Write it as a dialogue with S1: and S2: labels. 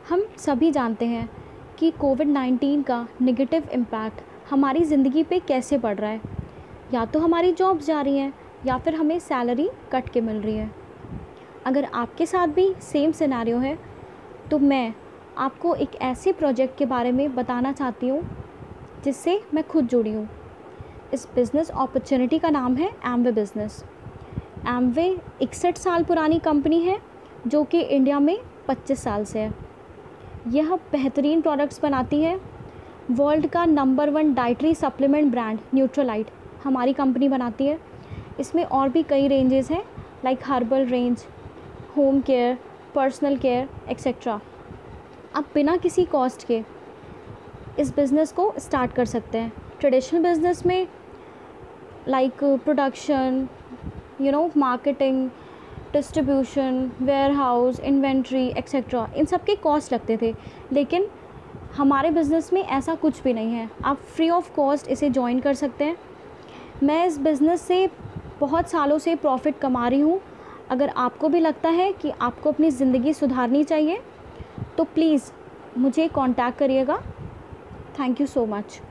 S1: हम सभी जानते हैं कि कोविड-19 का नेगेटिव इम्पैक्ट हमारी ज़िंदगी पे कैसे पड़ रहा है। या तो हमारी जॉब्स जा रही हैं या फिर हमें सैलरी कट के मिल रही है। अगर आपके साथ भी सेम सिनेरियो है तो मैं आपको एक ऐसे प्रोजेक्ट के बारे में बताना चाहती हूँ जिससे मैं खुद जुड़ी हूँ। इस बिज़नेस अपॉर्चुनिटी का नाम है एमवे बिज़नेस। एमवे 61 साल पुरानी कंपनी है जो कि इंडिया में 25 साल से है। यह बेहतरीन प्रोडक्ट्स बनाती है। वर्ल्ड का number 1 dietary supplement brand Nutrilite हमारी कंपनी बनाती है। इसमें और भी कई रेंजेस हैं like herbal range, home care, personal care etcetera. आप बिना किसी कॉस्ट के इस बिज़नेस को स्टार्ट कर सकते हैं। ट्रेडिशनल बिज़नेस में like production, marketing, distribution, warehouse, inventory etcetera, इन सब के कॉस्ट लगते थे। लेकिन हमारे बिज़नेस में ऐसा कुछ भी नहीं है। आप फ्री ऑफ कॉस्ट इसे ज्वाइन कर सकते हैं। मैं इस बिज़नेस से बहुत सालों से प्रॉफिट कमा रही हूँ। अगर आपको भी लगता है कि आपको अपनी ज़िंदगी सुधारनी चाहिए तो प्लीज़ मुझे कांटेक्ट करिएगा। Thank you so much.